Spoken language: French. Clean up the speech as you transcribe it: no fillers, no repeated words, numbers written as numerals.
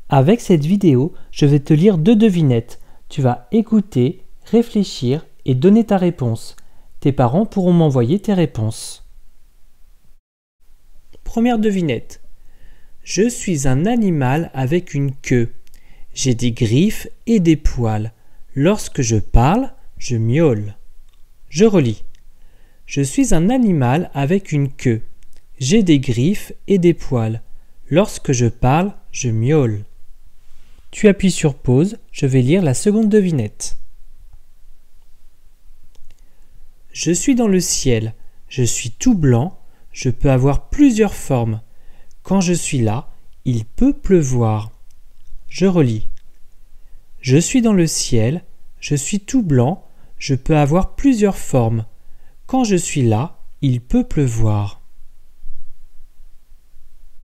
Avec cette vidéo, je vais te lire 2 devinettes. Tu vas écouter, réfléchir et donner ta réponse. Tes parents pourront m'envoyer tes réponses. Première devinette. Je suis un animal avec une queue. J'ai des griffes et des poils. Lorsque je parle, je miaule. Je relis. Je suis un animal avec une queue. J'ai des griffes et des poils. Lorsque je parle, je miaule. Tu appuies sur pause, je vais lire la seconde devinette. Je suis dans le ciel, je suis tout blanc, je peux avoir plusieurs formes. Quand je suis là, il peut pleuvoir. Je relis. Je suis dans le ciel, je suis tout blanc, je peux avoir plusieurs formes. Quand je suis là, il peut pleuvoir.